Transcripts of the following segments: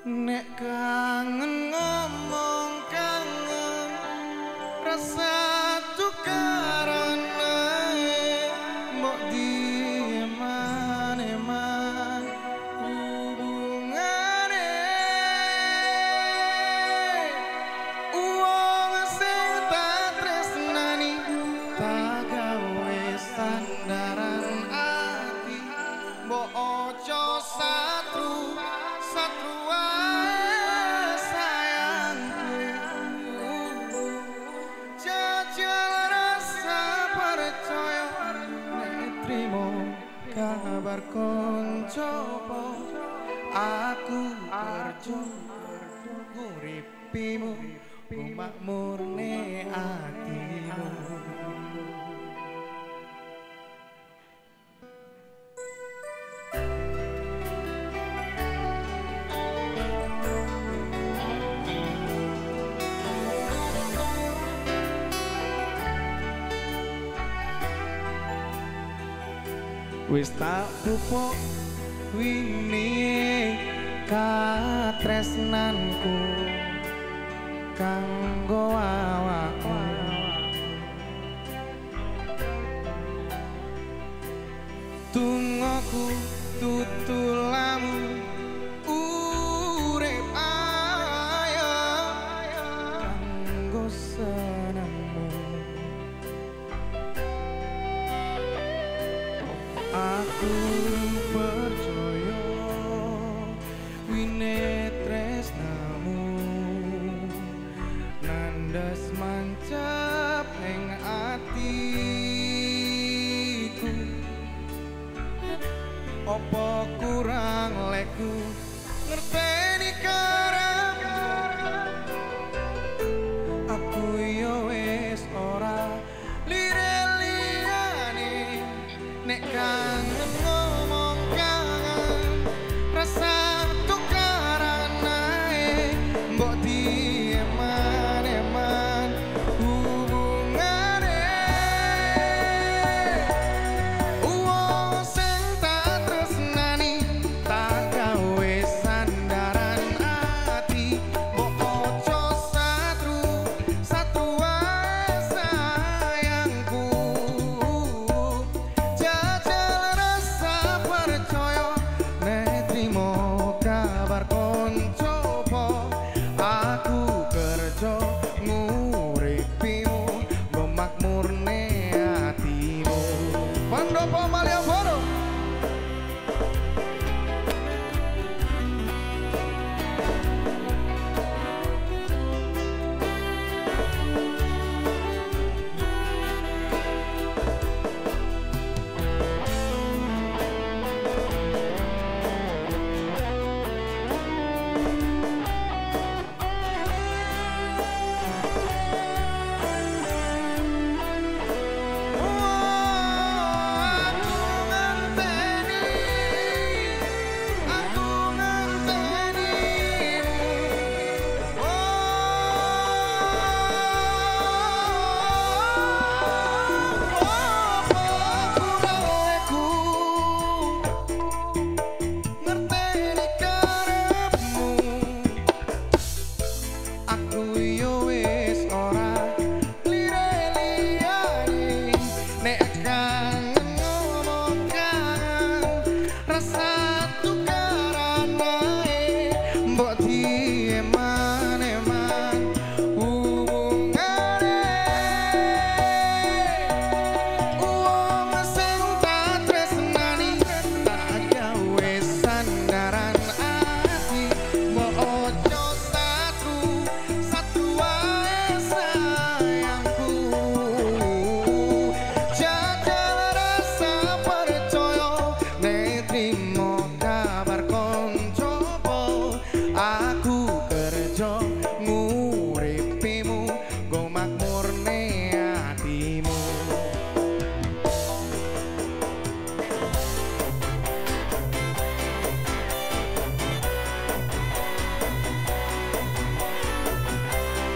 Nek kangen ngomong kangen rasa tukaran ae mbok dieman-eman hubungane wong sing tak tresnani tak gawe sandaran ati mbok ojo satru kabar konco aku kerja nguripimu ku makmurne atimu wis tak pupuk wingi katresnanku kanggo awakmu tungoku tutulamu urip ayo kanggo senengmu aku percaya wine tresnamu nandas mancap ning atiku opo kurang leku ngerteni karepmu aku yo wis ora lire-liyane nek kangen ngomong kangen rasa tukaran ae mbok dieman-eman hubungane wong sing tak tresnani tak gawe sandaran ati mbok ojo satru wae sayangku kabar konco aku kerja nguripimu memakmurne atimu Pandopo Malioboro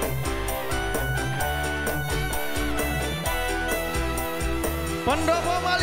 Pendopo